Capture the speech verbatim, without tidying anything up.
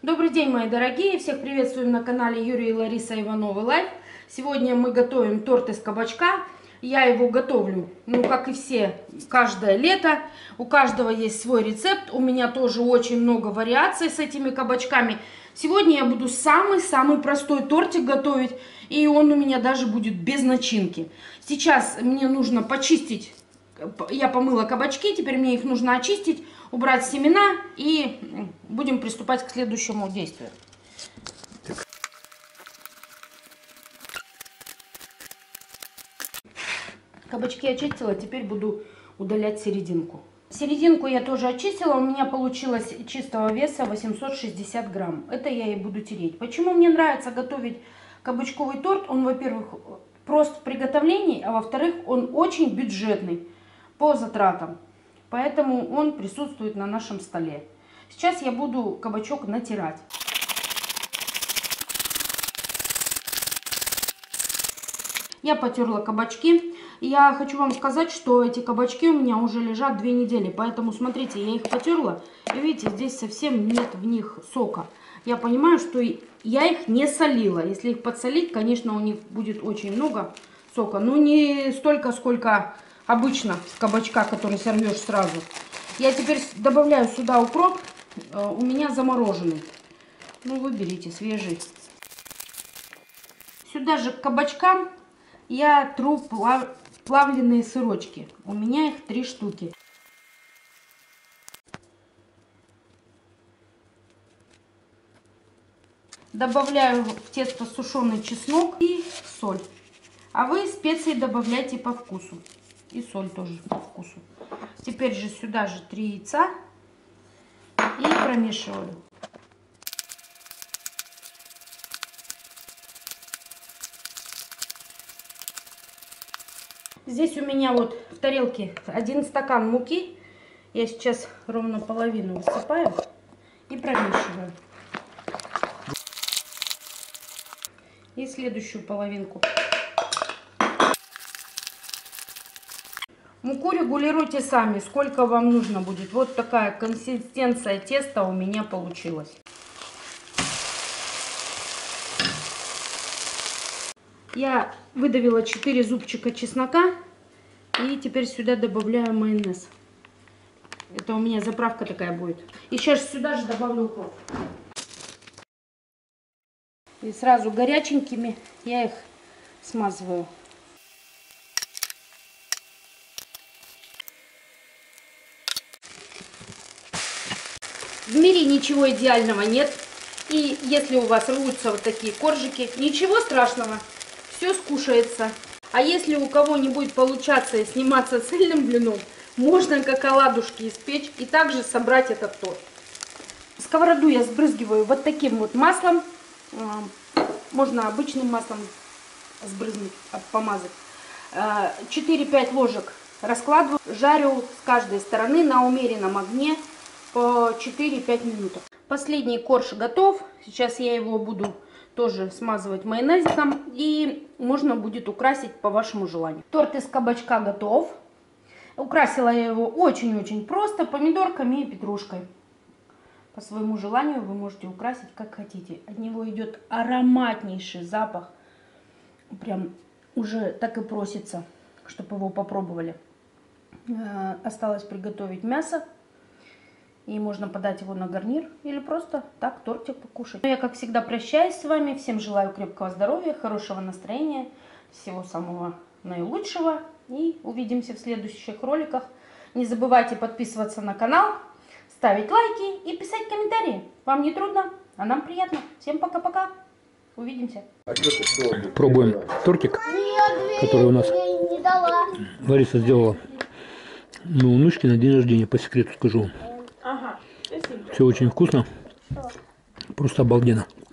Добрый день, мои дорогие! Всех приветствуем на канале Юрий и Лариса Ивановы Лайф. Сегодня мы готовим торт из кабачка. Я его готовлю, ну, как и все, каждое лето. У каждого есть свой рецепт. У меня тоже очень много вариаций с этими кабачками. Сегодня я буду самый-самый простой тортик готовить. И он у меня даже будет без начинки. Сейчас мне нужно почистить. Я помыла кабачки, теперь мне их нужно очистить, убрать семена и будем приступать к следующему действию. Кабачки очистила, теперь буду удалять серединку. Серединку я тоже очистила, у меня получилось чистого веса восемьсот шестьдесят грамм. Это я и буду тереть. Почему мне нравится готовить кабачковый торт? Он, во-первых, прост в приготовлении, а во-вторых, он очень бюджетный по затратам. Поэтому он присутствует на нашем столе. Сейчас я буду кабачок натирать. Я потерла кабачки. Я хочу вам сказать, что эти кабачки у меня уже лежат две недели. Поэтому, смотрите, я их потерла. И видите, здесь совсем нет в них сока. Я понимаю, что я их не солила. Если их подсолить, конечно, у них будет очень много сока. Но не столько, сколько обычно с кабачка, который сорвешь сразу. Я теперь добавляю сюда укроп. У меня замороженный. Ну, выберите свежий. Сюда же к кабачкам я тру плав... плавленые сырочки. У меня их три штуки. Добавляю в тесто сушеный чеснок и соль. А вы специи добавляйте по вкусу. И соль тоже по вкусу. Теперь же сюда же три яйца. И промешиваю. Здесь у меня вот в тарелке один стакан муки. Я сейчас ровно половину высыпаю и промешиваю. И следующую половинку. Муку регулируйте сами, сколько вам нужно будет. Вот такая консистенция теста у меня получилась. Я выдавила четыре зубчика чеснока. И теперь сюда добавляю майонез. Это у меня заправка такая будет. И сейчас сюда же добавлю укроп. И сразу горяченькими я их смазываю. В мире ничего идеального нет. И если у вас рвутся вот такие коржики, ничего страшного, все скушается. А если у кого не будет получаться и сниматься цельным блином, можно как оладушки испечь и также собрать этот торт. Сковороду я сбрызгиваю вот таким вот маслом. Можно обычным маслом сбрызнуть, помазать. четыре-пять ложек раскладываю. Жарю с каждой стороны на умеренном огне по четыре-пять минут. Последний корж готов. Сейчас я его буду тоже смазывать майонезиком. И можно будет украсить по вашему желанию. Торт из кабачка готов. Украсила я его очень-очень просто. Помидорками и петрушкой. По своему желанию вы можете украсить как хотите. От него идет ароматнейший запах. Прям уже так и просится, чтобы его попробовали. Осталось приготовить мясо. И можно подать его на гарнир или просто так тортик покушать. Я, как всегда, прощаюсь с вами. Всем желаю крепкого здоровья, хорошего настроения, всего самого наилучшего. И увидимся в следующих роликах. Не забывайте подписываться на канал, ставить лайки и писать комментарии. Вам не трудно, а нам приятно. Всем пока-пока. Увидимся. Пробуем тортик, который у нас Лариса сделала. Ну, у Нушки на день рождения, по секрету скажу. Ага, спасибо. Все очень вкусно. Просто обалденно.